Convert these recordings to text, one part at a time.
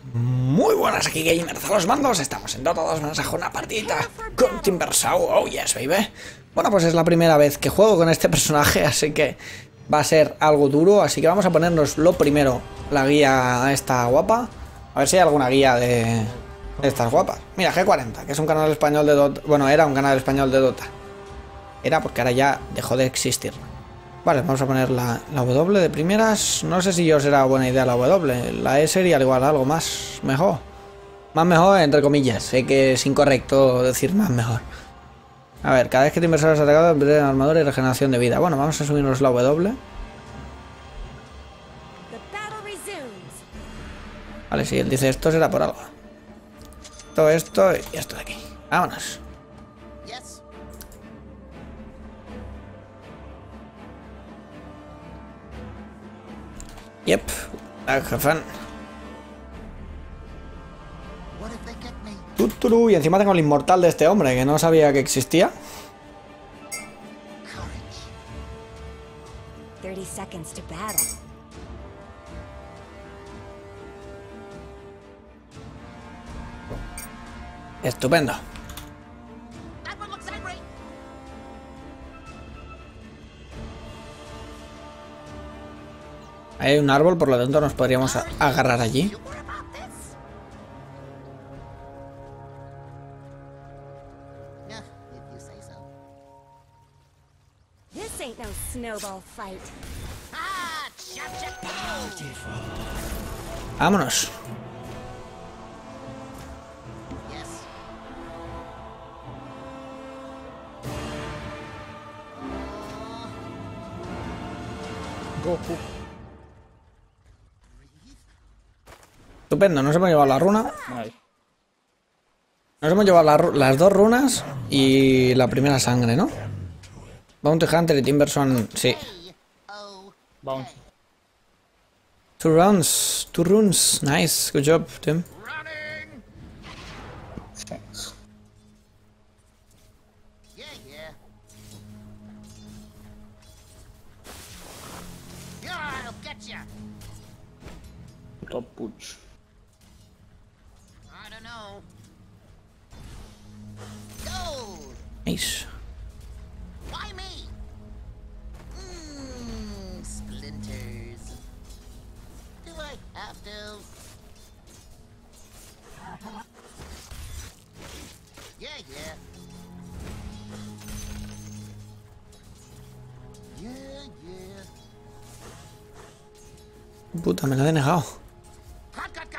Muy buenas, aquí Gamers a los mandos. Estamos en Dota 2, vamos a jugar una partidita con Timbersaw. Oh yes, baby. Bueno, pues es la primera vez que juego con este personaje, así que va a ser algo duro. Así que vamos a ponernos lo primero, la guía esta guapa. A ver si hay alguna guía de estas guapas. Mira, G40, que es un canal español de Dota. Bueno, era un canal español de Dota. Era porque ahora ya dejó de existir. Vale, vamos a poner la W de primeras. No sé si yo será buena idea la W. La E sería al igual algo más mejor. Más mejor entre comillas. Sé que es incorrecto decir más mejor. A ver, cada vez que te inversor es atacado, pierde armadura y regeneración de vida. Bueno, vamos a subirnos la W. Vale, si él dice esto será por algo. Todo esto y esto de aquí. Vámonos. Yep, fan. Tuturu, y encima tengo el inmortal de este hombre que no sabía que existía. 30 seconds to battle. Estupendo. Hay un árbol, por lo tanto nos podríamos agarrar allí. Vámonos. Goku. Estupendo, nos hemos llevado la runa. Nos hemos llevado las dos runas y la primera sangre, ¿no? Bounty Hunter y Timberson, sí. Bounty. Two runes. Nice, good job, Tim. Thanks. Top push. Nice. Why me? Splinters. Do I have to? Yeah. Puta, me la he denegado. Cut.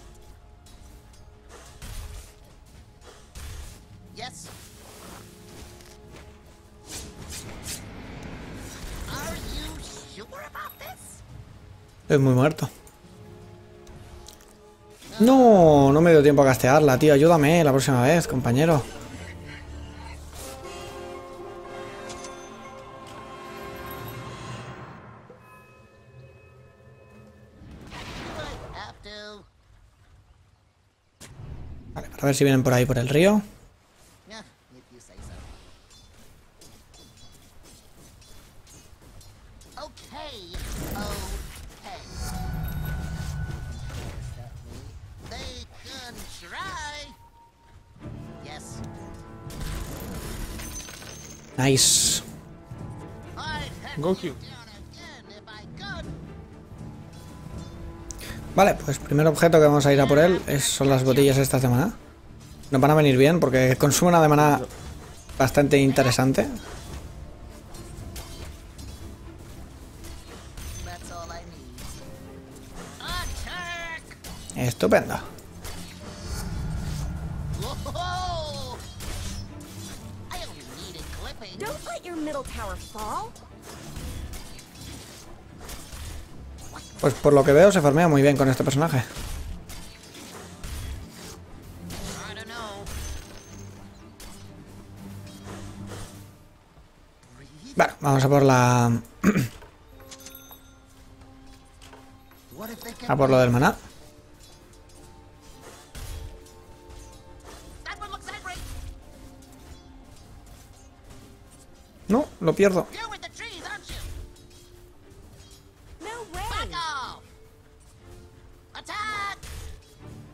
Yes. Are you sure about this? Estoy muy muerto. No me dio tiempo a castearla, tío. Ayúdame la próxima vez, compañero. Vale, para ver si vienen por ahí por el río. Yeah, if you say so. Okay. They can try. Yes. Nice. I'd head Goku. you down again if I could. Vale, pues primer objeto que vamos a ir a por él son las botellas estas de maná. Nos van a venir bien porque consume una de maná bastante interesante. That's all I need. Attack! Estupendo. Whoa! I only needed clipping. Don't let your middle tower fall. Pues por lo que veo se farmea muy bien con este personaje. I don't know. Vale, vamos a por la... What if they a por lo del maná. That one looks angry. No, lo pierdo. You're with the trees, aren't you? No way. Back off! Attack!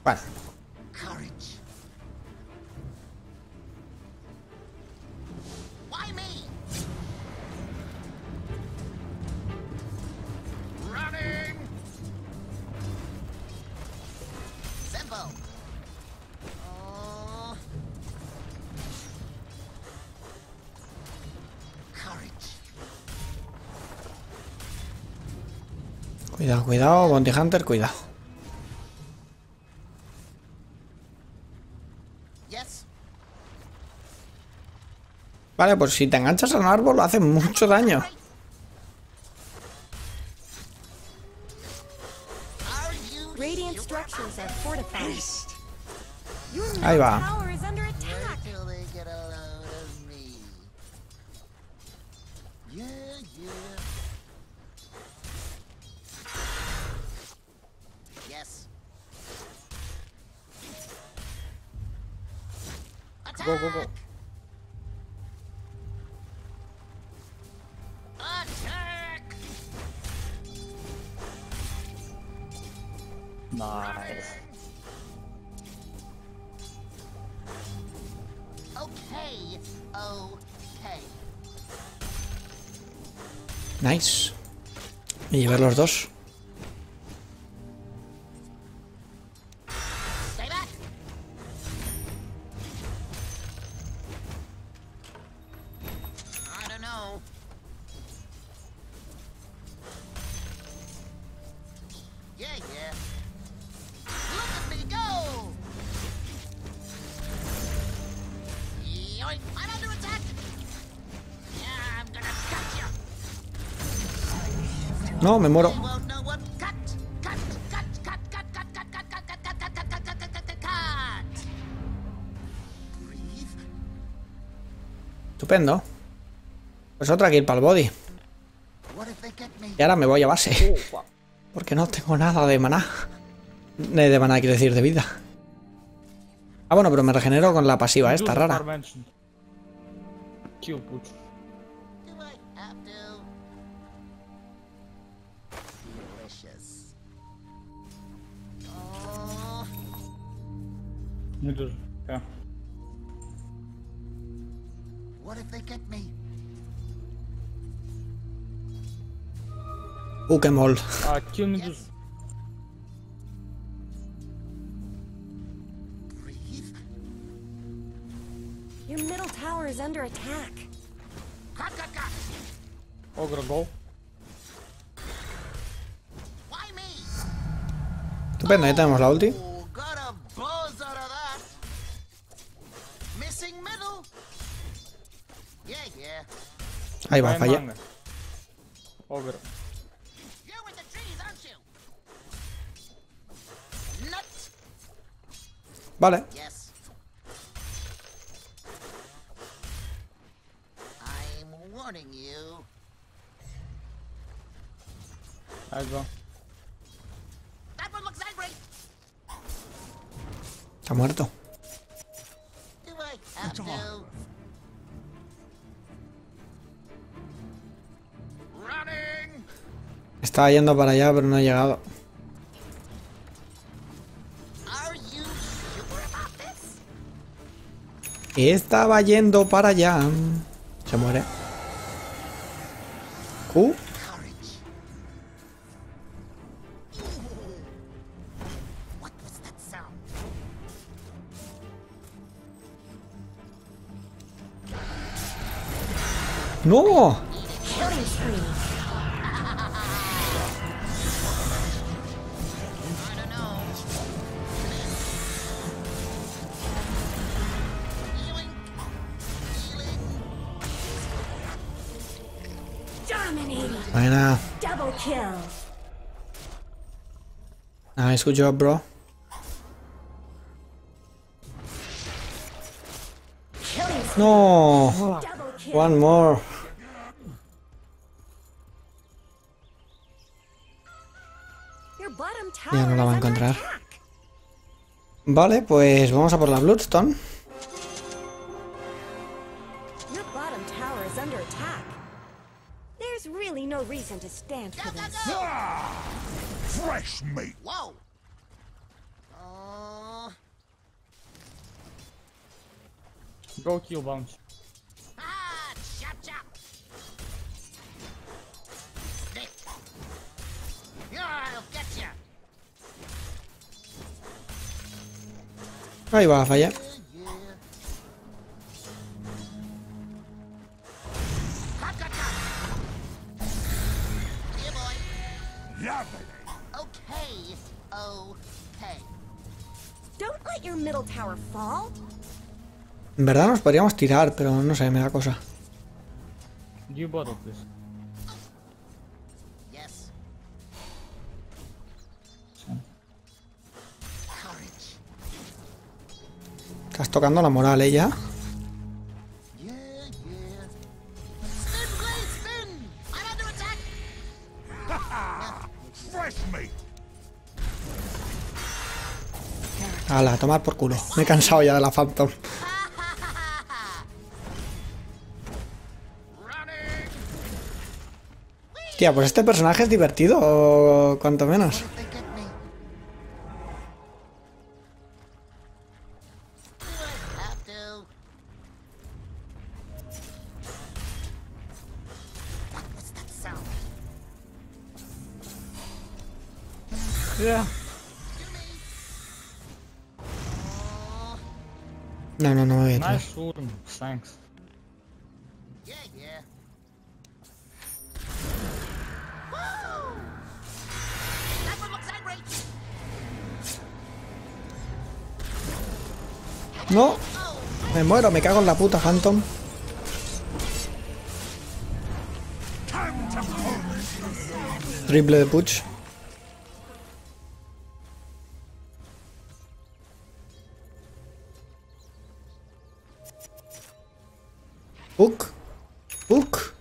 Bueno, Courage. Why me? Running. Simple. Oh. Courage. cuidado, cuidado, Bounty Hunter, cuidado. Yes. Vale, pues si te enganchas a un árbol hace mucho daño. Are you Radiant structures are fortified. Your Ahí middle va. tower is under attack. till they get a load of me? Yeah, yeah. Yes. Attack! Go, go, go. Attack! Nice. Okay, okay. Nice. Me llevé los dos. Stay back. I don't know. Yeah, yeah. Look at me go! Yoink! I'm under attack! Yeah, I'm gonna cut you! No, me muero. You won't know what cut! Cut! Cut! Cut! Cut! Cut! Cut! Cut! Cut! Cut! Cut! Cut! Cut! Cut! Cut! Cut! Cut! Cut! Breathe. Estupendo. Pues otra kill para el body. What if they get me? Y ahora me voy a base. Oh, wow. Porque no tengo nada de maná. De maná quiero decir, de vida. Ah, bueno, pero me regenero con la pasiva esta Use rara. Dimension. Kill push. Do I have to? Delicious. Oh, Nie dużo. Ja. what if they get me? Qué mol. A kill nie dużo. Breathe. Your middle tower is under attack. Cut! Cut! Cut! Ogre go. Why me? Estupendo, ya tenemos la ulti. Oh, got a buzz out of that. Missing middle. Yeah, yeah. Ahí va, Fine fallé. manga. Ogre. You're with the trees, aren't you? Nut. Vale. Yes. I'm warning you. Ahí va. That one looks angry. Está muerto. Do I have to? Running. Estaba yendo para allá, pero no he llegado. Are you sure about this? Estaba yendo para allá. Se muere. Courage. What was that sound? ¡No! Killing spree. I don't know. Healing. Healing. Dominating. Buena. Double kill. Nice, good job, bro. Killing spree. No. Double kill. One more. Your bottom tower Ya no la va a is under encontrar. attack. Vale, pues vamos a por la Bloodstone. Your bottom tower is under attack. There's really no reason to stand for Go, go, this. go! Fresh meat. Whoa! Oh. Go kill bounty. Ah, chop chop. Nick. I'll get ya. Ahí va a fallar. Yeah. Cut, cut, cut. Yeah, boy. Okay. Okay. Don't let your middle tower fall. En verdad nos podríamos tirar, pero no sé, me da cosa. You bottle, please. Yes. Courage. Estás tocando la moral, ella. Yeah, yeah. Spin, blade, spin! I'm under attack! Fresh meat. Ala, a tomar por culo. Me he cansado ya de la Phantom. Running! Tía, pues este personaje es divertido, o cuanto menos. If they get me. Do I have to? What was that sound? Yeah. No, no, no me voy a tirar. Nice Urn. Thanks. Yeah, yeah. Woo! That one looks angry! No, Oh, me muero, me cago en la puta Phantom. Triple de push. Hook. Hook.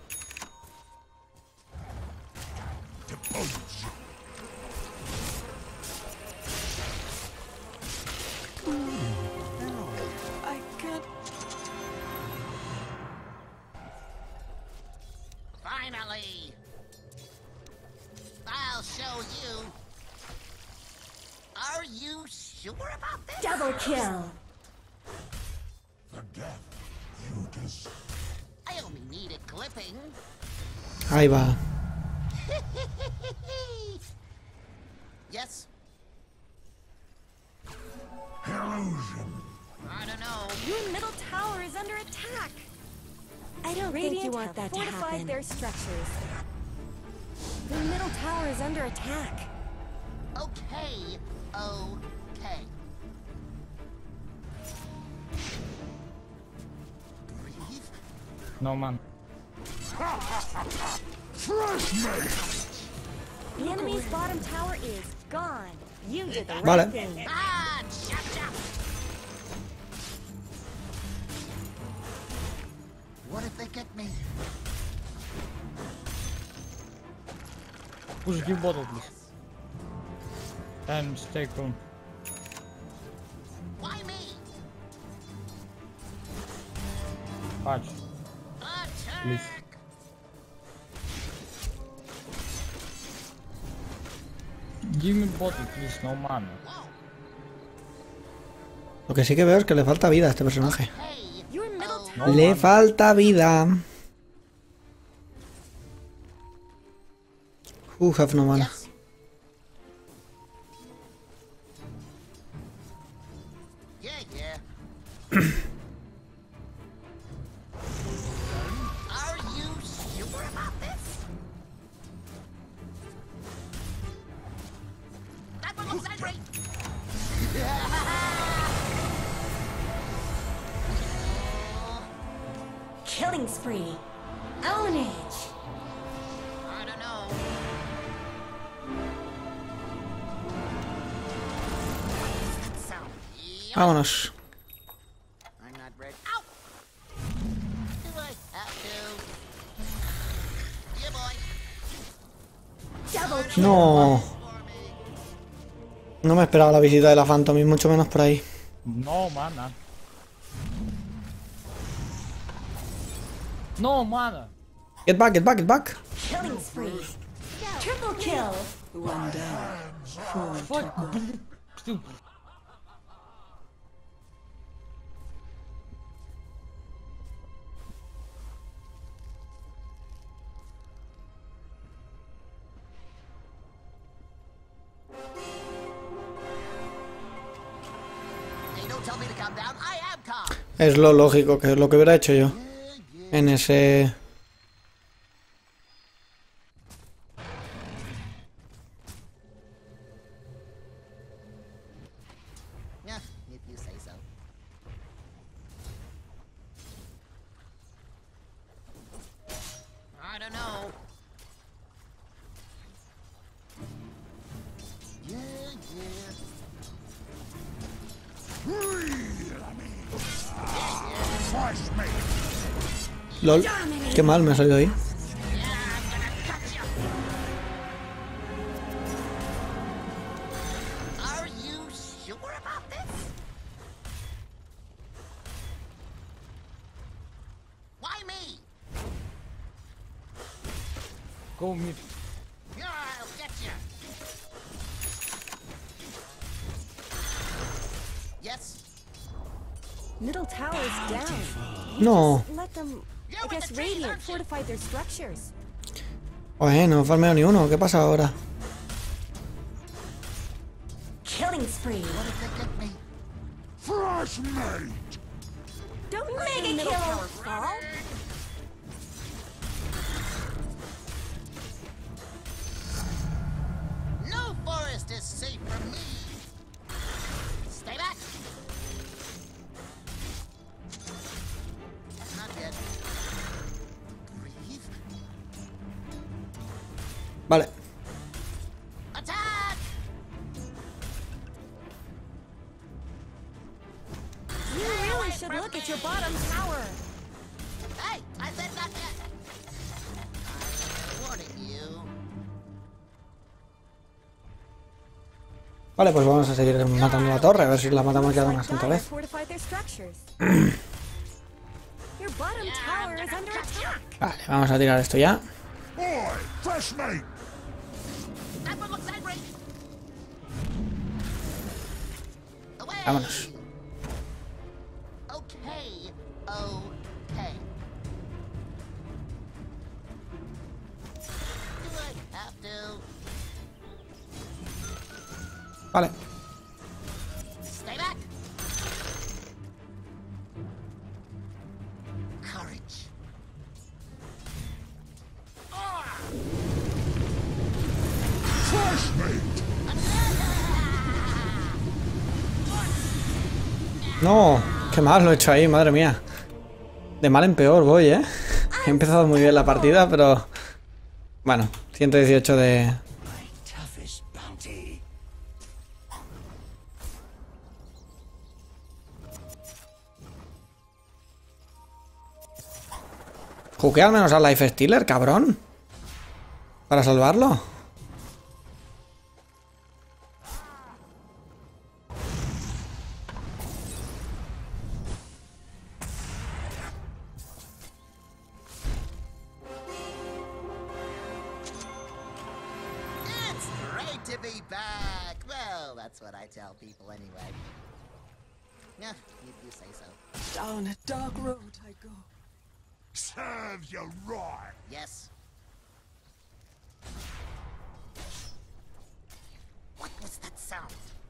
finally! I'll show you. Are you sure about this? Double kill. I only needed clipping. Ahí va. Yes? I don't know. Your middle tower is under attack. I don't think think you you want want that to fortified happen. their structures. Your middle tower is under attack. Okay, okay. Breathe. No man. The enemy's bottom tower is gone. You did the right Vale. thing. Ah, chop chop. What if they get me? Push, give bottle, please. And stay calm. Why me? Patch, please. Attack! Give me bottle, please. No mana. Whoa. Lo que sí que veo es que le falta vida a este personaje. Hey. Your middle Oh. tower. No Le mana. falta vida. Have no mana. Yes. Yeah. Are you sure about this? That one looks angry. Killing spree. Ownage. I don't know. What does that sound? Yep. Vámonos. I'm not ready. Ow! Do I have to? Yeah, boy. Double kill. No. For me. No me esperaba la visita de la Phantom y mucho menos por ahí. No mana. No mana. Get back, get back, get back. Killing spree. Triple kill. Fuck. tell me to calm down. I am calm. Es lo lógico, que es lo que hubiera hecho yo en ese... Yeah, if you say so. I don't know. Yeah, yeah. LOL, qué mal me ha salido ahí. Are you sure about this? Why me? Go mid. Yeah, I'll get you. Yes. Middle tower's down. No. Let them, I You're with guess the trees, Radiant aren't you? fortified their structures. Oye, no he farmeado ni uno. ¿Qué pasa ahora? Killing spree. What did they get me? Fresh meat! Don't make a kill fall. No forest is safe from me. Stay back. Not yet. Breathe. Vale. Attack! You really should look at your bottom tower. Hey, I said not yet. I'm warning you. Vale, pues vamos a seguir matando la torre, a ver si la matamos ya de una Like santa Dire vez. fortified their structures. Your bottom tower is under attack. Vale, vamos a tirar esto ya. Boy, fresh meat! That one looks angry. Away. Vámonos. Okay. Okay. Do I have to? Vale. Stay back. Courage. Fresh meat! No, qué mal lo he hecho ahí, madre mía. De mal en peor voy, ¿eh? He empezado muy bien la partida, pero... Bueno, 118 de... Toughest bounty. Jugué al menos al Life Stealer, cabrón. Para salvarlo. It's great to be back. Well, that's what I tell people anyway. Yeah, if you say so. Down a dark road I go. Serves you right. Yes. What was that sound?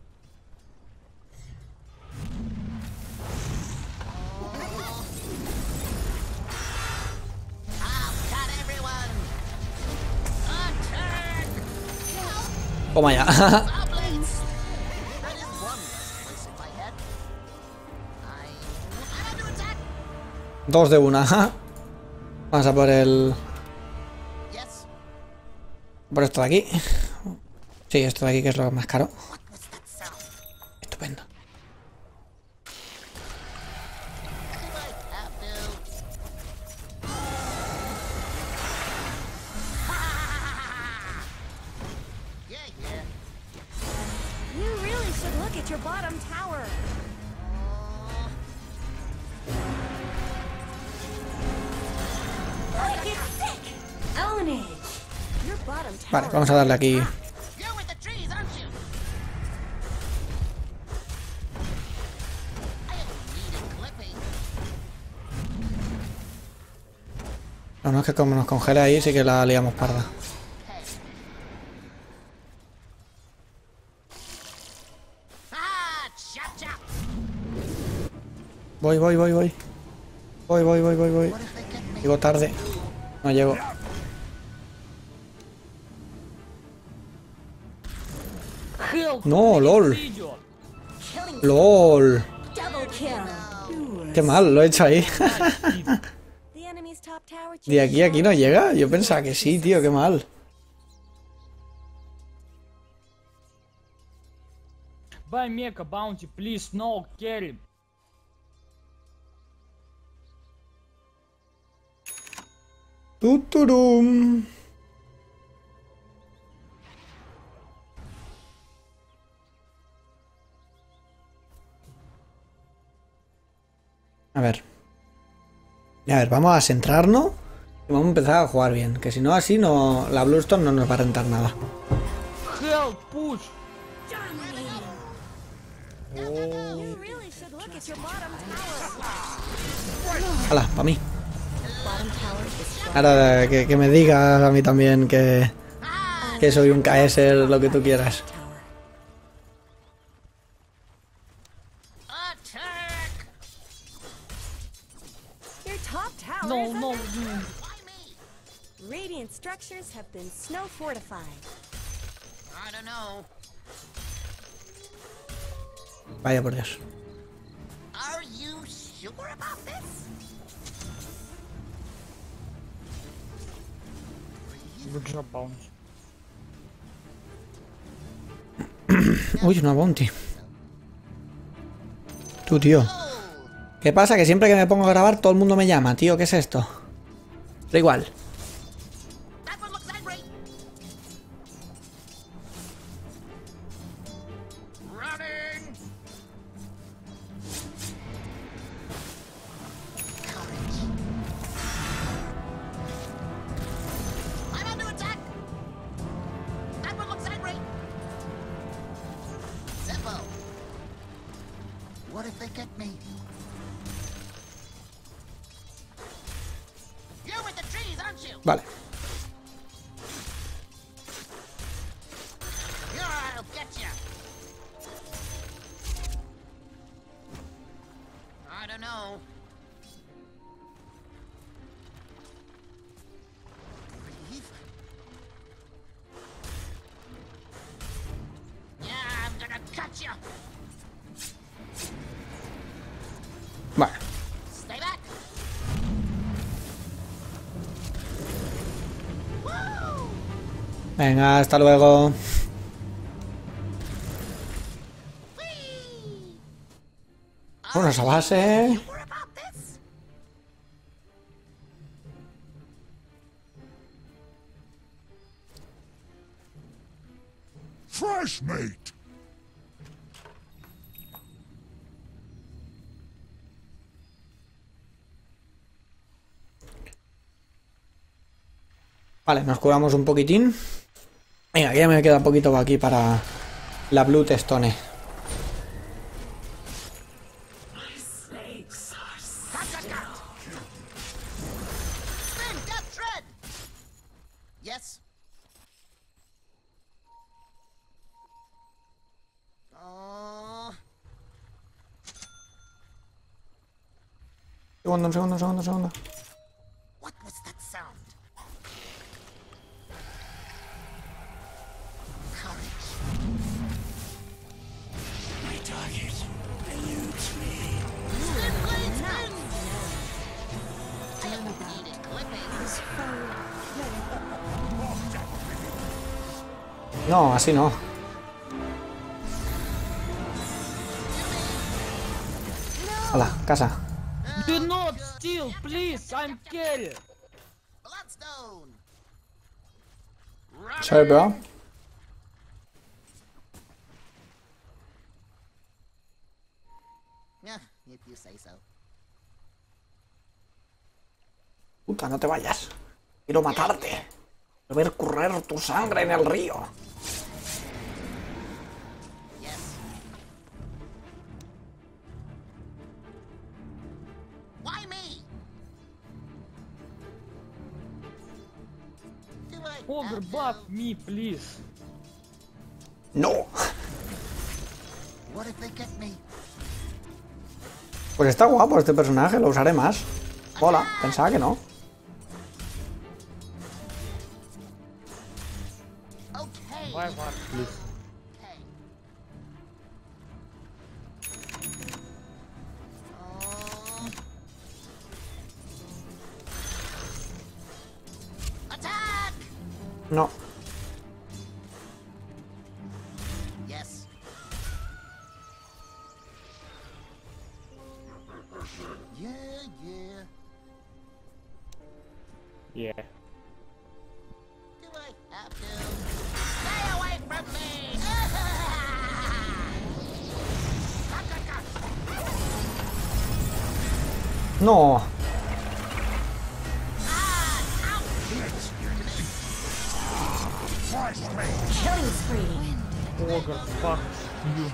I'll cut everyone! Attack! Toma ya. Goblins! That is one less voice in my head. I'm under attack! Dos de una. Vamos a por el... Yes. Por esto de aquí. Sí, esto de aquí que es lo más caro. What was that sound? Estupendo. Do I have to? Yeah, yeah. You really should look at your bottom tower. Like it's sick. Ownage. Your bottom tower. Vale, vamos a darle aquí. You're with the trees, aren't you? I don't need a clipping. No, no, es que como nos congele ahí sí que la liamos parda. Hey. Ah, chop chop. Voy. Voy. Llego tarde. No llego. Help! No, lol. Idiot! LOL. Double kill. Qué mal, lo he hecho ahí. The enemy's top tower De aquí a aquí no llega. Yo pensaba que sí, tío, qué mal. Buy Mecha Bounty, please, no, carry. Tuturum. A ver, vamos a centrarnos y vamos a empezar a jugar bien. Que si no, así no, la Bluestone no nos va a rentar nada. Help, push! You really should look at your bottom tower. Hala, para mí. Bottom tower is Ahora que me digas a mí también que soy un KS, lo que tú quieras. tower. Your top tower No, is no, under... no. Radiant structures have been snow fortified. I don't know. Vaya por Dios. Are you sure about this? Good job, Bounty. Uy, una bounty. Tú, tío. ¿Qué pasa? Que siempre que me pongo a grabar todo el mundo me llama, tío. ¿Qué es esto? Da igual. That one looks angry. Running. Courage. I'm under attack. That one looks angry. Zippo. What if they get me? You're with the trees, aren't you? Vale. I'll get you. I don't know. Breathe. Yeah, I'm gonna cut you. Vale. Stay back. Woo! Venga, hasta luego. Whee! Bueno, esa base. Sure about this? Fresh meat! Vale, nos curamos un poquitín. Venga, que ya me queda un poquito aquí para la Bloodstone. Spin, death tread. Yes. Un segundo. What was that sound? Courage. My target eludes me. Spin, blade, spin! I don't need it clippings. No, así no. Hala, casa. Do not steal, please, I'm carry. Bloodstone. Sorry, bro. Yeah, if you say so. Puta, no te vayas. Quiero matarte. Quiero ver correr tu sangre en el río. Yes. Why me? Do I Ogre, have buff to? me, please. No. What if they get me? Pues está guapo este personaje, lo usaré más. Hola, pensaba que no. Okay. Buy Ward, please. Okay. Attack! No. Yes. Yeah, yeah. Yeah. Do I have to? Stay away from me! No. Killing spree. Ogre, fuck you.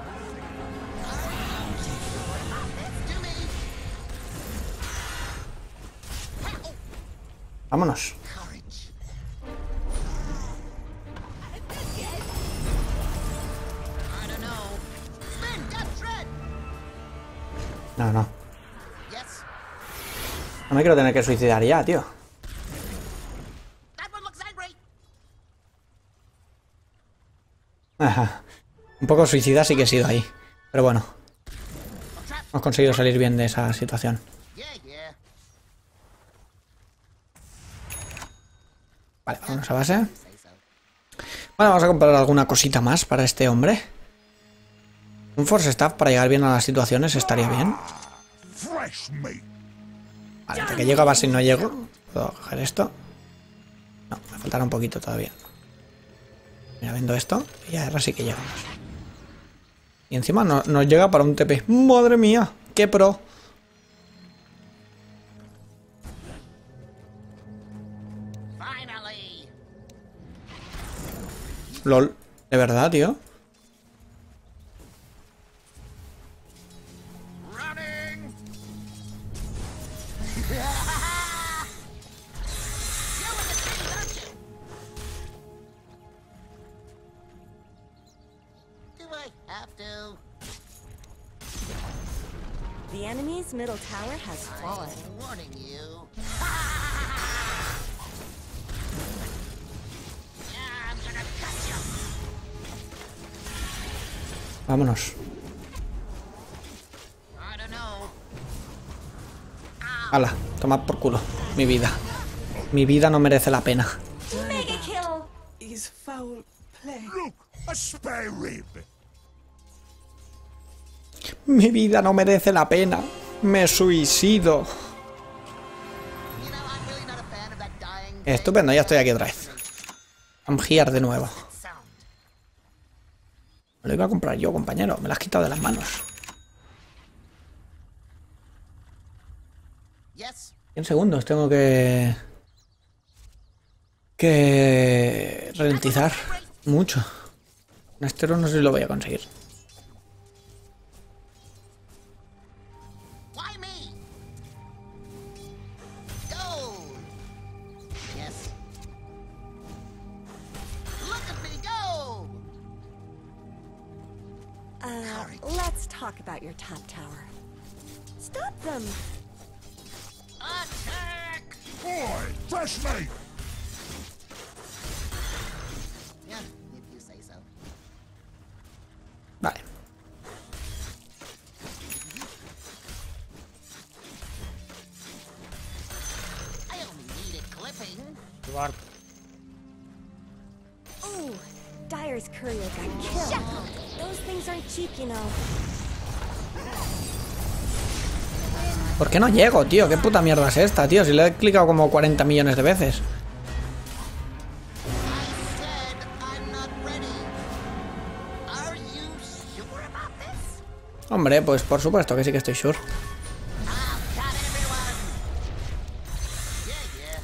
Do me! Vámonos. Courage. I don't know. Spin, death shred! No, no. Yes. No me quiero tener que suicidar ya, tío. That one looks angry. Ajá. Un poco suicida sí que he sido ahí. Pero bueno, hemos conseguido salir bien de esa situación. Yeah, yeah. Vale, vámonos a base. Say so. Vale, vamos a comprar alguna cosita más para este hombre. Un Force Staff para llegar bien a las situaciones estaría bien. Fresh meat. Vale, hasta que llego a base y no llego. ¿Puedo coger esto? No, me faltará un poquito todavía. Mira, vendo esto y ahora sí que llegamos. Y encima nos llega para un TP. ¡Madre mía! ¡Qué pro! Finally. LOL. ¿De verdad, tío? Running. Do I have to? The enemy's middle tower has fallen. I'm warning you. Yeah, I'm gonna cut you. Vámonos. I don't know. Hala, toma por culo. Mi vida. Mi vida no merece la pena. Mega kill! Is foul play. Look, a spare rib. Mi vida no merece la pena. Me suicido. You know, I'm really not a fan of that dying Estupendo, ya estoy aquí otra vez. I'm here de nuevo. sound. Me lo iba a comprar yo, compañero. Me lo has quitado de las manos. Yes. 100 segundos tengo que ralentizar mucho. Un estero no sé si lo voy a conseguir. Why me? Go. Yes. Look at me go. Let's talk about your top tower. Stop them! Attack. Boy, fresh meat. Yeah, if you say so. Vale. I only needed clipping. Ward. Ooh, Dyer's courier got killed. Those things aren't cheap, you know. ¿Por qué no llego, tío? ¿Qué puta mierda es esta, tío? Si le he clicado como 40 millones de veces. I said I'm not ready. Are you sure about this? Hombre, pues por supuesto que sí que estoy sure. I've got everyone. Yeah, yeah.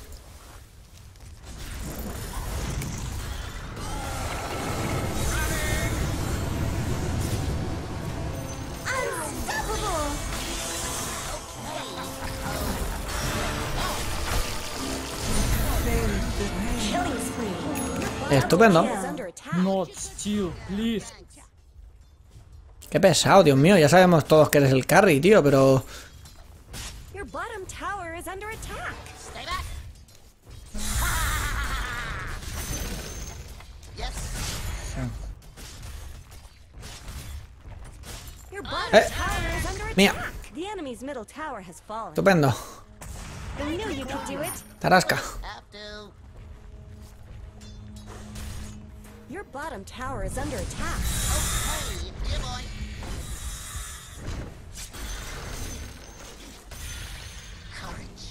Unstoppable! Killing spree. Estupendo. Is under attack. Not steal, please. Qué pesado, Dios mío. Ya sabemos todos que eres el carry, tío, pero... Your bottom tower is under attack. Stay back. Yes. Your bottom Eh. tower is under Mía. attack. The enemy's middle tower has fallen. Estupendo. I knew you could do it. Tarasca. Have to. Your bottom tower is under attack. Okay, yeah, boy. Courage.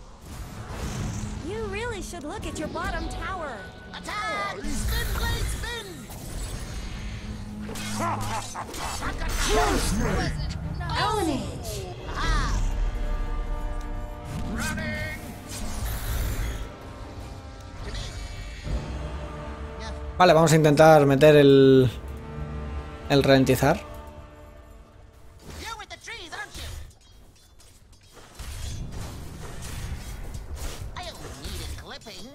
You really should look at your bottom tower. Attack! Spin, blade, spin! Ownage. Vale, vamos a intentar meter el ralentizar. You're with the trees, aren't you? I don't need a clipping.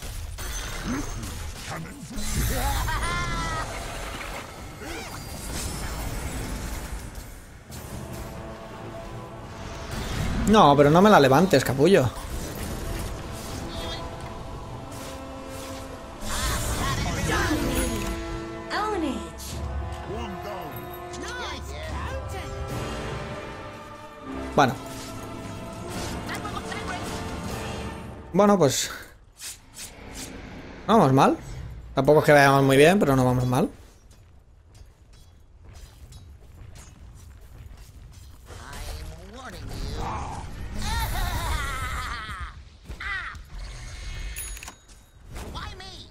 No, pero no me la levantes, capullo. Ownage. Bueno. Bueno, pues... no vamos mal. Tampoco es que vayamos muy bien, pero no vamos mal. I'm warning you. Why me?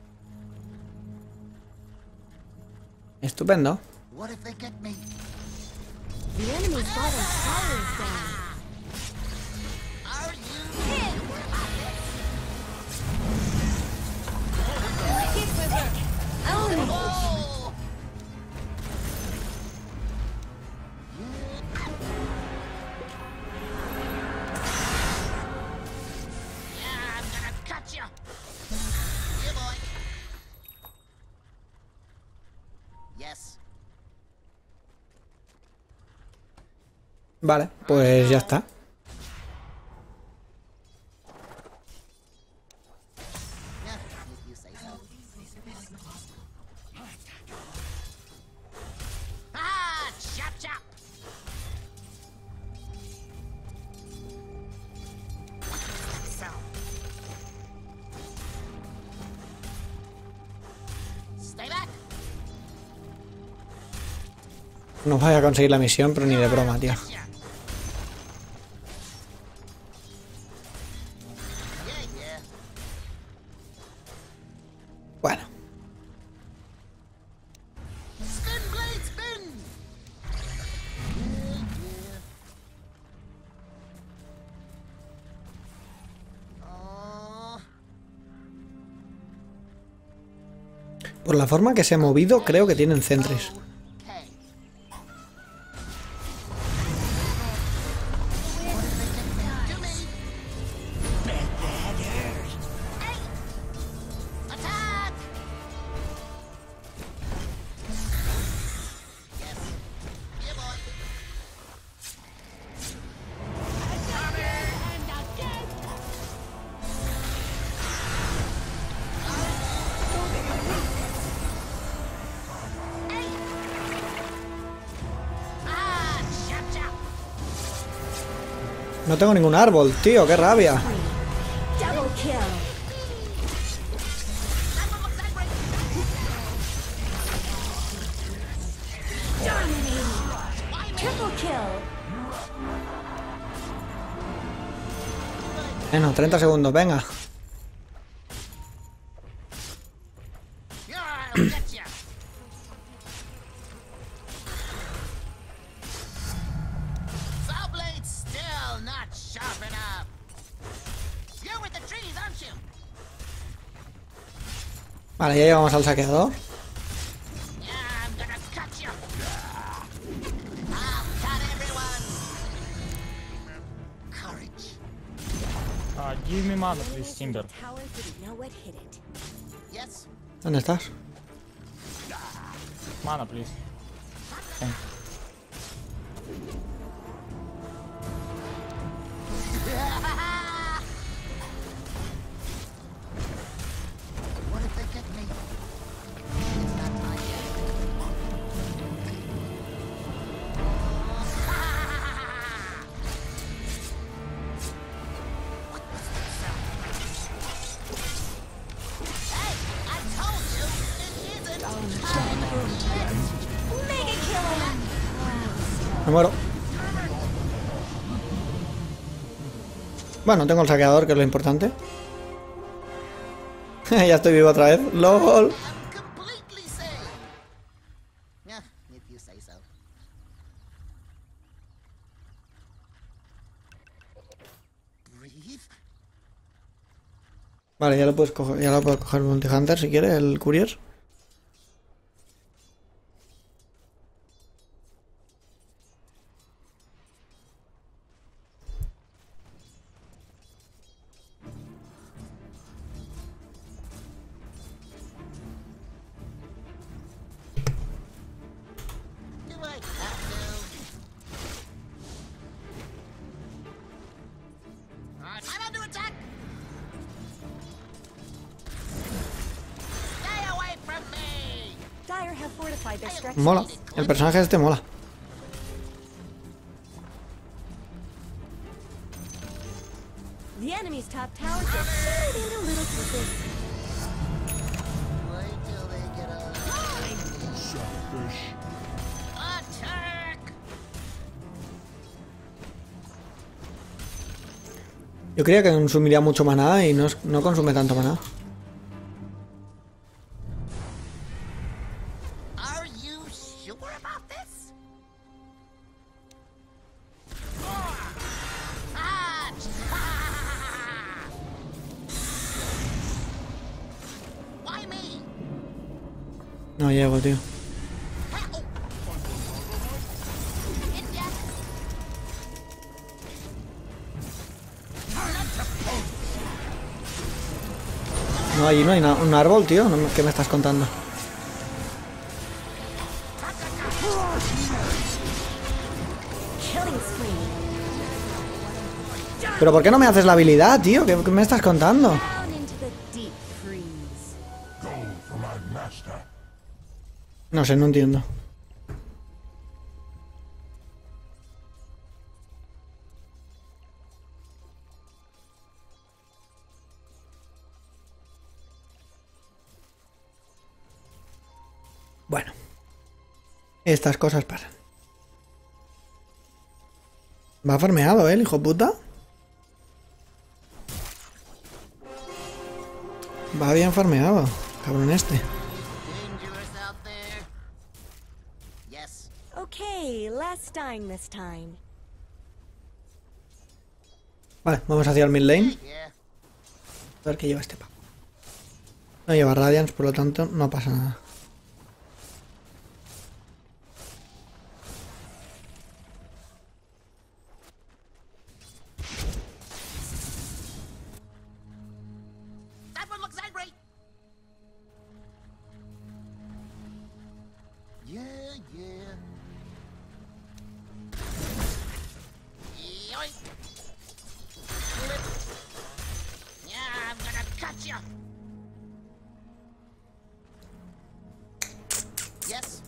Estupendo. What if they get me? The enemy's bottom tower is down. Are you? Ownage. Oh! Yeah, I'm gonna cut you. Yeah, boy. Yes. Vale, pues ya está. Yeah, if you say so. Ah, chop chop. So. Stay back. No vaya a conseguir la misión, pero ni de broma, tío. Yeah. Yeah, yeah. Bueno. Spin, blade, spin! Oh, Por la forma que se ha movido, creo que tienen centres. okay. To me. Hey! Attack! Yes. Yeah, boy. Ah, chop chop. No tengo ningún árbol, tío, qué rabia. Double kill. Dominating. Triple kill. Bueno, 30 segundos, venga. Yeah, I'll get ya. Saw blade's still not sharp enough. You're with the trees, aren't you? Vale, ya llegamos al saqueador. Yeah, I'm gonna cut you. I'll cut everyone. Courage. Give me mana, please, Timber. The tower didn't know what hit it. Yes. ¿Dónde estás? Mana, please. Thank you. What if they get me? It's not time yet. What was that sound? Hey, I told you it isn't time yet. Mega kill! Me muero. Bueno, tengo el saqueador, que es lo importante. Ya estoy vivo otra vez. ¡Lol! I'm completely safe. Yeah, if you say so. Breathe. Vale, ya lo puedes coger, ya lo puedes coger el Bounty Hunter si quieres, el Courier. Do I have to? I'm under attack. Stay away from me. Dire have fortified their structure. Mola. El personaje este mola. The enemy's top towers are starting a little pieces. Wait till they get a Selfish. attack. Yo creía que consumiría mucho maná y no consume tanto maná. Are you sure about this? Why me? No llego, tío. No, allí no hay un árbol, tío. ¿Qué me estás contando? Killing spree. ¿Pero por qué no me haces la habilidad, tío? ¿Qué me estás contando? Down into the deep freeze. Go for my master. No sé, no entiendo. Bueno. Estas cosas pasan. Va farmeado, el hijo puta. Va bien farmeado, cabrón este. Dangerous out there. Yes. Okay, less dying this time. Vale, vamos hacia el mid lane. Yeah. A ver qué lleva este pavo. No lleva Radiance, por lo tanto no pasa nada. That one looks angry. Yeah, yeah. Yoink. Flip. Yeah, I'm gonna cut you. Yes.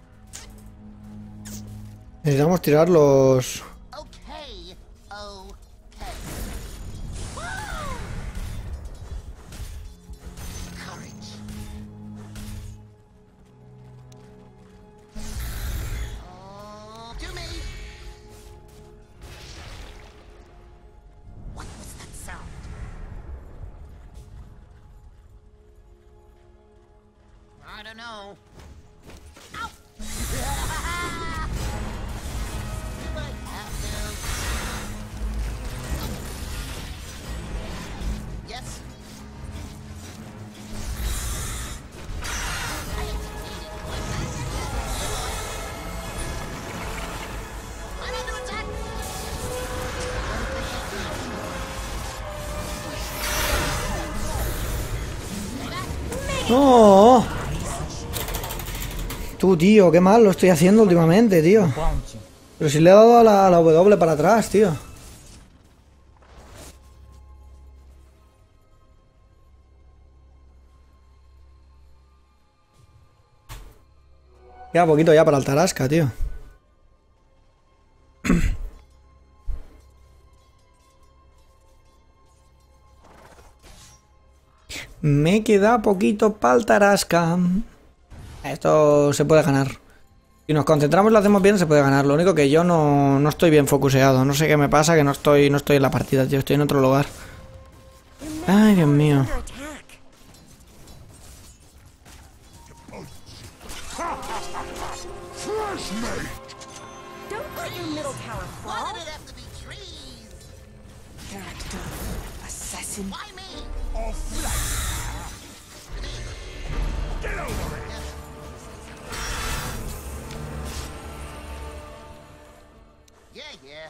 Necesitamos tirar los... Okay. Okay. Courage. Oh, to me. What was that sound? I don't know. Ow! Do I have to? Yes. I exceeded one. I'm under attack. ¡No! Tú, tío, qué mal lo estoy haciendo últimamente, tío. Bounty. Pero si le he dado a la W para atrás, tío. Queda poquito ya para el Tarasca, tío. Me queda poquito para el Tarasca. Esto se puede ganar. Si nos concentramos y lo hacemos bien, se puede ganar. Lo único que yo no estoy bien focuseado. No sé qué me pasa, que no estoy en la partida, tío. Estoy en otro lugar. Ay, Dios mío. Under attack. Fresh mate! Don't let your middle tower Why fall. did it have to be trees? Character. Assassin. Why me? Off Get over it! Yeah, yeah.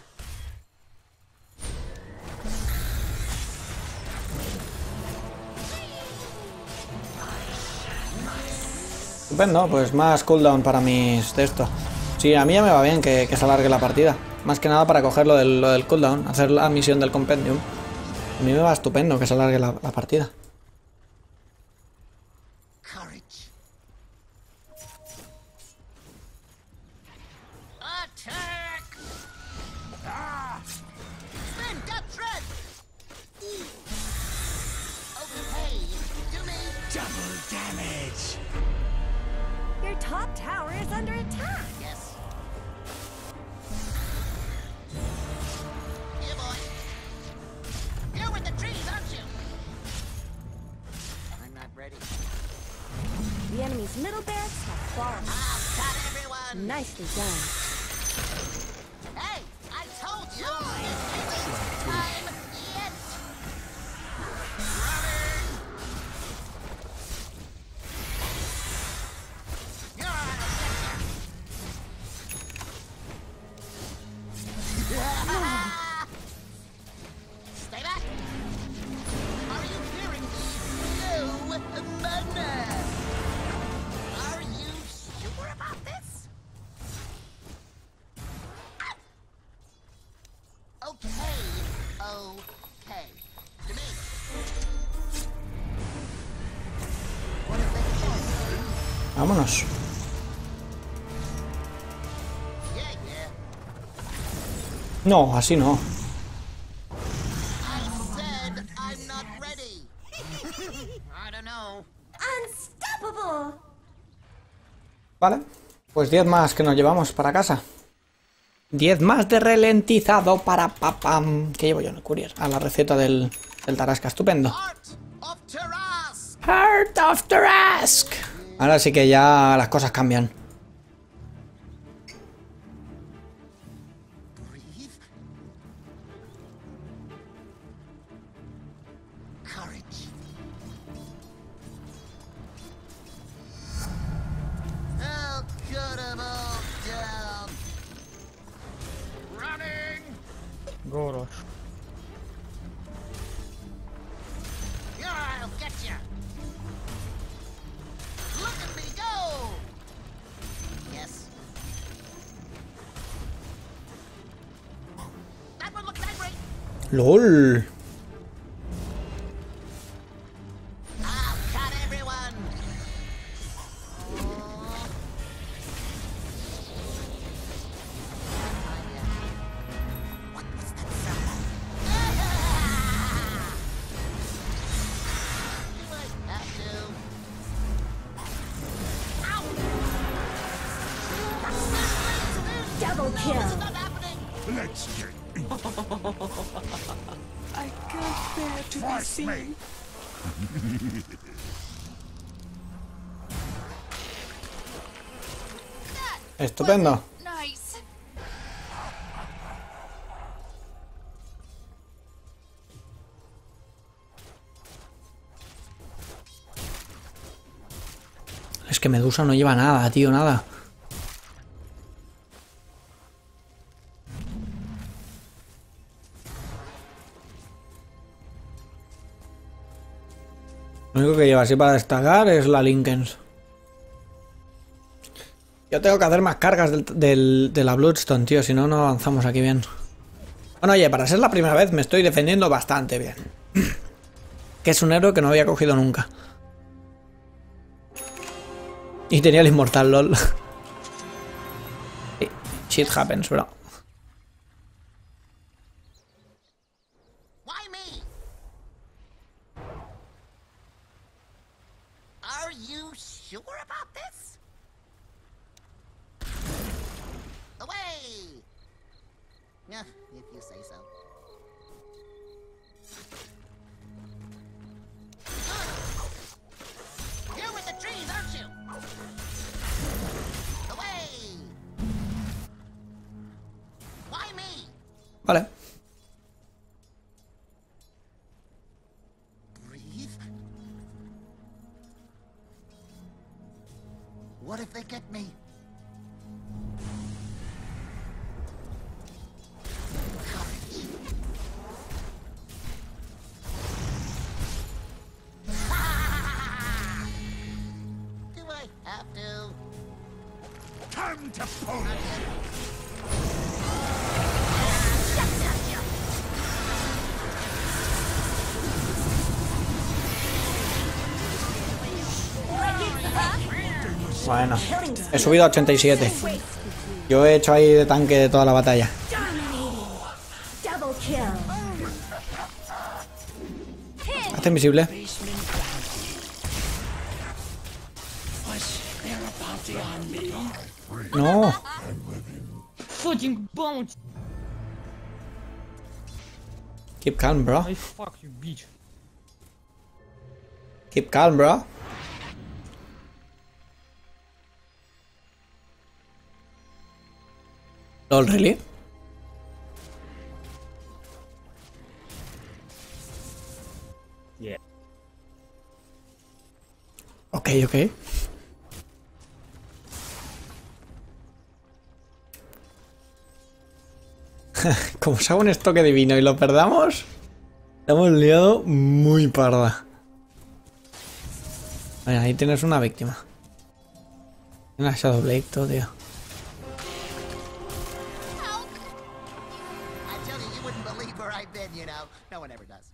Estupendo, pues más cooldown para mis de esto. Sí, a mí ya me va bien que se alargue la partida. Más que nada para coger lo del cooldown, hacer la misión del compendium. A mí me va estupendo que se alargue la partida. Courage. Attack! Ah! Spin death tread! Okay, do me. Double damage. Your top tower is under attack. Yes. Yeah, boy. You're with the trees, aren't you? I'm not ready. The enemy's middle barracks have fallen. I'll cut everyone. Nicely done. Hey, I told you. This isn't time yet. Running. You're on a Stay back. Are you hearing me? No, mana. Are you sure about this? Okay, okay. To me. What if they Vámonos. Yeah, yeah. No, así no. I said I'm not ready. I don't know. Unstoppable! Vale. Pues 10 más que nos llevamos para casa. 10 más de ralentizado para papam. ¿Qué llevo yo en el courier? A la receta del Tarasca. Estupendo. Art of Tarask. Heart of Tarask. Ahora sí que ya las cosas cambian. Breathe. Courage. I'll cut 'em all down. Running. Gorosh. Yeah, I'll get ya. Look at me go. Yes. That one looks angry. LOL. I'll cut everyone. What was that sound? You might have to. Ow! Double It's kill! not happening. Let's get I can't bear to be fresh seen. mate! Estupendo. Nice. Es que Medusa no lleva nada, tío, nada. Lo único que lleva así para destacar es la Linkens. Yo tengo que hacer más cargas de la Bloodstone, tío, si no, no avanzamos aquí bien. Bueno, oye, para ser la primera vez me estoy defendiendo bastante bien. Que es un héroe que no había cogido nunca. Y tenía el inmortal, lol. Shit happens, bro. Why me? Are you sure about this? Away! Yeah, if you say so. You're with the trees, aren't you? Away! Why me? Vale. Breathe? What if they get me? Do I have to? Time to pull. Bueno, he subido a 87. Yo he hecho ahí de tanque de toda la batalla. Double kill. Hace invisible. Was there a bounty on me? No. Fucking bounty. Keep calm, bro. I fuck you, bitch. Keep calm, bro. Lol, really? Yeah. Ok, ok. Como se haga un estoque divino y lo perdamos, la hemos liado muy parda. Vale, ahí tienes una víctima. Una Shadow Blade, todo, tío. I tell you, you wouldn't believe where I've been, you know. No one ever does.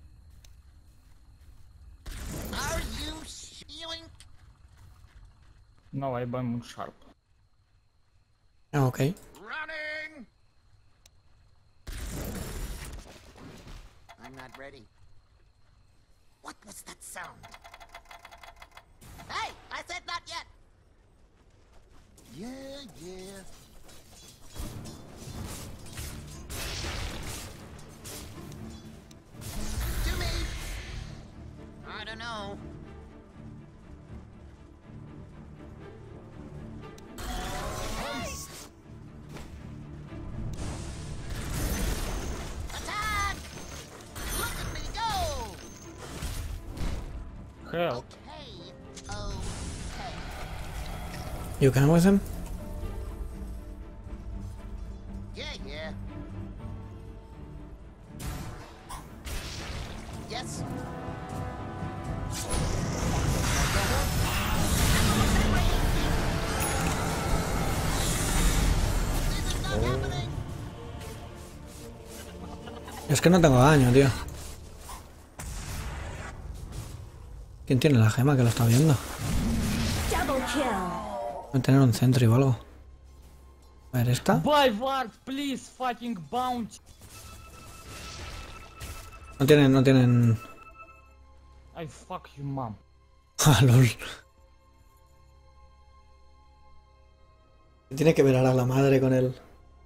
Are you feeling? No, I buy Moon Sharp. Ah, ok. Running! I'm not ready. What was that sound? Hey, I said not yet! Yeah, yeah. To me! I don't know. Attack! Look at me go! Help. Okay, okay. You can with him? Yeah, yeah. Yes. This is not happening. Es que no tengo daño, tío. ¿Quién tiene la gema que lo está viendo? Double kill. Voy a tener un centro o algo. A ver, esta. Buy Ward, please, fucking bounty. No tienen, no tienen. I fuck you, mom. Ah, lol. Tiene que ver ahora la madre con él.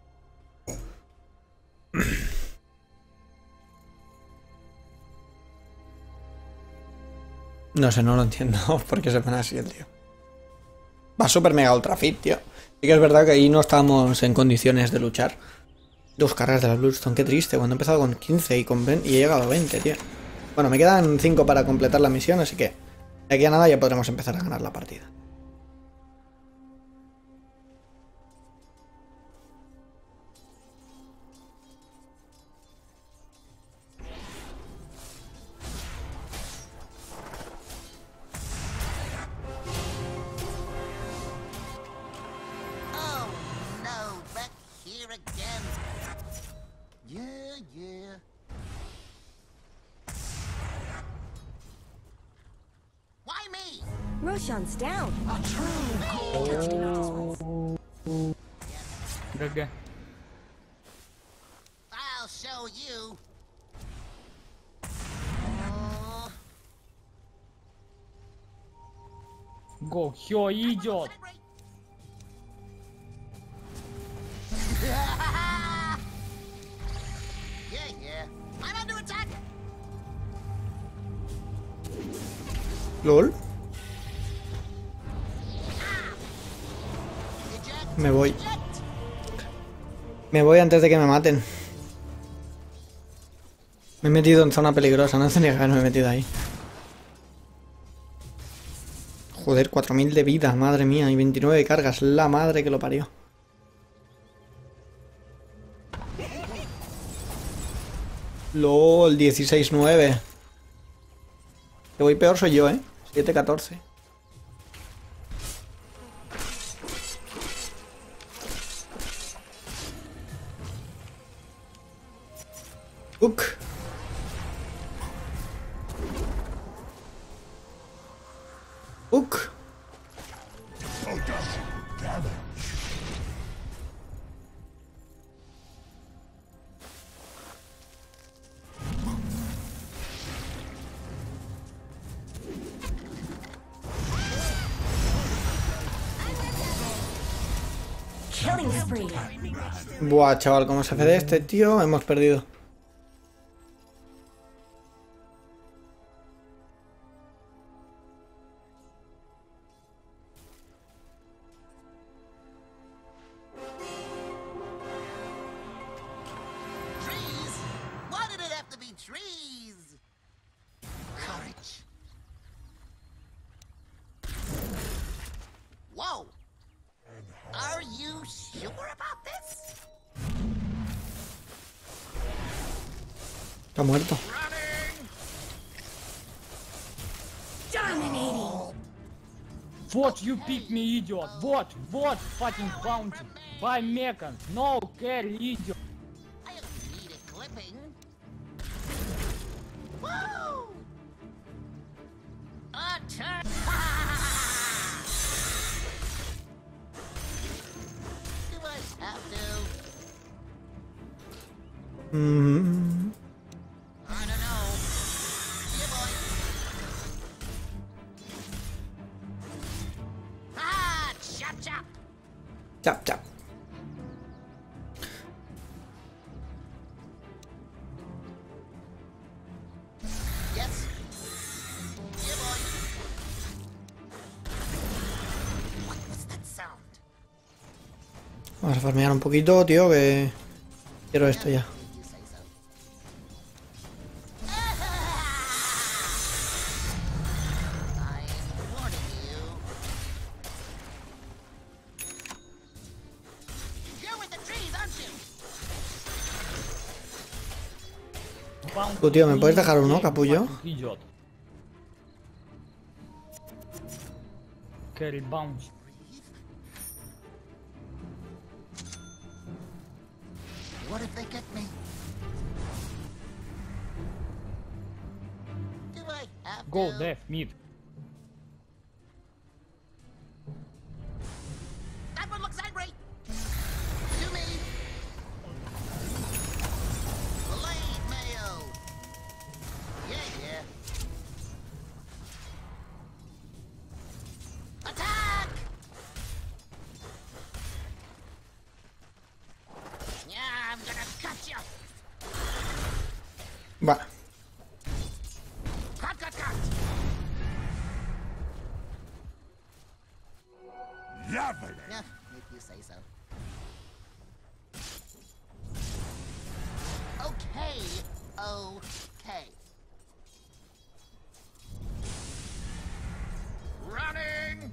No sé, no lo entiendo. ¿Por qué se pone así el tío? Va super mega ultra fit, tío. Sí que es verdad que ahí no estábamos en condiciones de luchar. 2 cargas de la Bloodstone, qué triste. Cuando he empezado con 15 y he llegado a 20, tío. Bueno, me quedan 5 para completar la misión, así que de aquí a nada ya podremos empezar a ganar la partida. Roshan's down. ГГ. I'll show you. Го, Хё идет. Yeah. I'm under attack. LOL. Eject. Me voy. Eject. Me voy antes de que me maten. Me he metido en zona peligrosa, no tenía que haberme metido ahí. Joder, 4000 de vida, madre mía, y 29 de cargas, la madre que lo parió. LOL, 16-9. Que voy peor soy yo, 7-14. Uk. Uk. Killing spree. Buah, chaval, como se hace de este tío, hemos perdido. Trees? Why did it have to be trees? Courage. Whoa. Are you sure about this? Está muerto. Dominating. Вот you pick me, idiot. Вот fucking bounty. Buy mechans. No carry, idiot. I don't need a clipping. Woo! Attack! Do I have to? Mm. I don't know. Yeah, boy. Ah! Chop chop! Chap, chap. Yes. Yeah, boy. What was that sound? Vamos a farmear un poquito, tío, que quiero esto ya. You say so. I am warning you. You're with the trees, aren't you? Bounty. Tú, tío, ¿me puedes dejar uno, capullo? Fucking idiot. Carry bounty. What if they get me? Do I have Go to? death mid. That one looks angry. To me. Blade mayo. Yeah. Attack! Yeah, I'm gonna cut you. Va. Cut. Lovely. Yeah, if you say so. Okay. Running.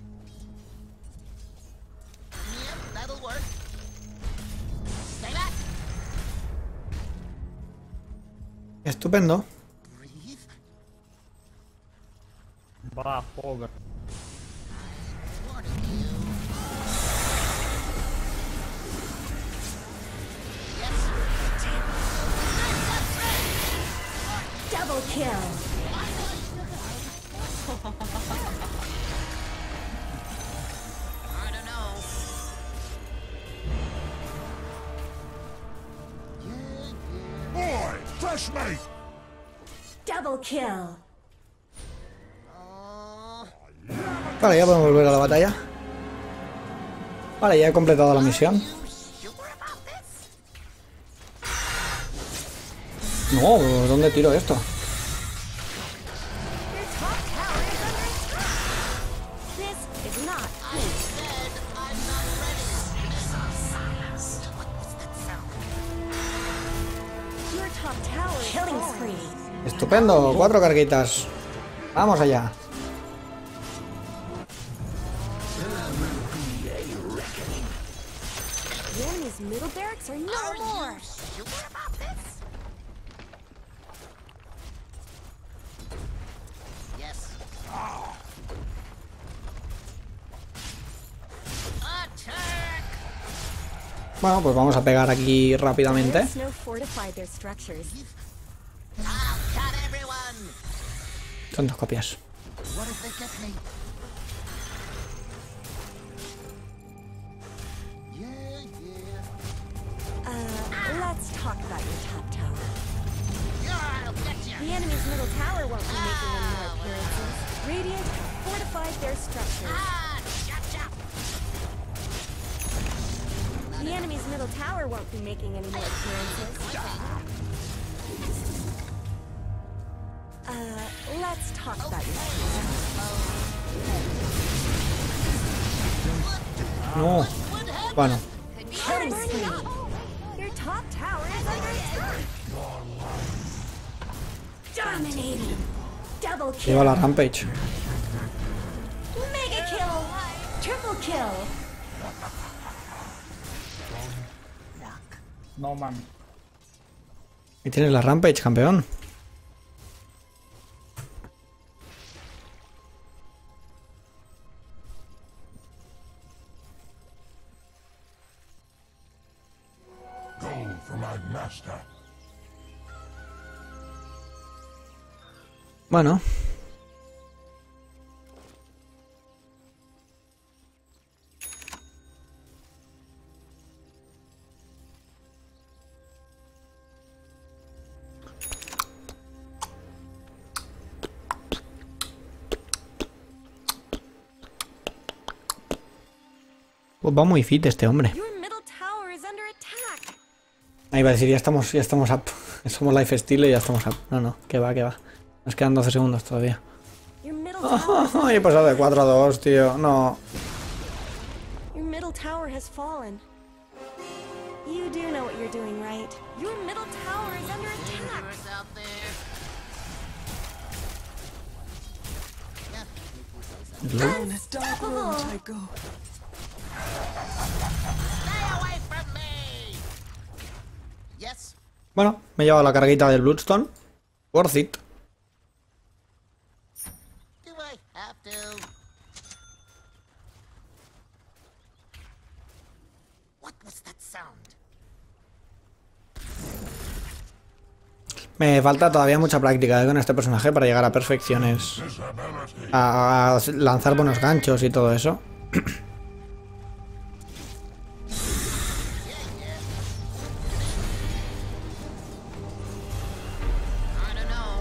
Yep, that'll work. Stay back. Estupendo. Breathe. Buff ogre. Warning you. Yes. Double kill. Crush me! Double kill. Vale, ya podemos volver a la batalla. Vale, ya he completado la misión. No, ¿dónde tiro esto? Your top tower is under attack. This is not good. Your top tower is killing spree. Estupendo, 4 carguitas. Vamos allá. The enemy's middle barracks are no more. Yes. Bueno, pues vamos a pegar aquí rápidamente. There's no fortified their structures. I'll cut everyone. Son 2 copias. What if they get me? Let's talk about your top tower. Yeah, I'll get you. The enemy's middle tower won't be making any more appearances. Radiant have fortified their structures. Gotcha. The enemy's middle tower won't be making any more appearances. Let's talk about your No. Bueno, killing spree. Your top tower is under attack. Dominating. Double kill. lleva la Rampage. Mega kill. Triple kill. No man. Y tienes la Rampage, campeón. Go for my master. Bueno. Pues va muy fit este hombre. Your middle tower is under attack. Ahí va a decir, ya estamos up. Somos lifesteal y ya estamos up. No, no, que va, que va. Nos quedan 12 segundos todavía. Your middle tower. He pasado de 4 a 2, tío. No. Your middle tower has fallen. You do know what you're doing, right? Your middle tower is under attack. Universe out there. Yeah, if you say so. Unstoppable. Stay away from me. Yes. Bueno, me he llevado la carguita del Bloodstone. Worth it. Do I have to? What was that sound? Me falta todavía mucha práctica con este personaje para llegar a perfecciones. A lanzar buenos ganchos y todo eso. I don't know.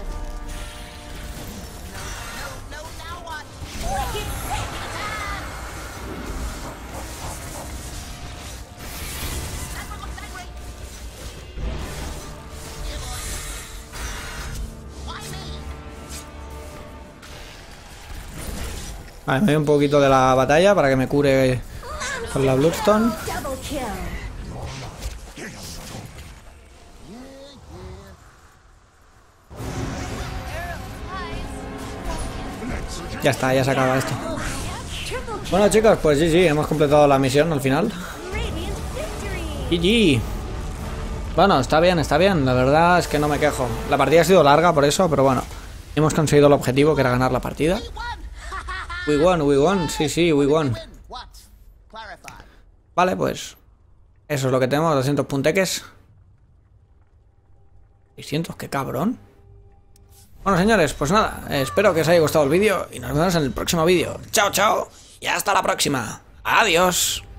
No, now what? That one looks angry. Yeah, boy. Why me? Vale, me doy un poquito de la batalla para que me cure con la Bloodstone. Double kill. Ya está, ya se acaba esto. Triple kill. Bueno chicos, pues sí, hemos completado la misión al final. Radiant victory. GG. Bueno, está bien, la verdad es que no me quejo. La partida ha sido larga por eso, pero bueno. Hemos conseguido el objetivo que era ganar la partida. We won, sí, we won. What? Clarify. Vale, pues eso es lo que tenemos, 200 punteques. 600, qué cabrón. Bueno señores, pues nada, espero que os haya gustado el vídeo y nos vemos en el próximo vídeo. Chao, chao, y hasta la próxima. Adiós.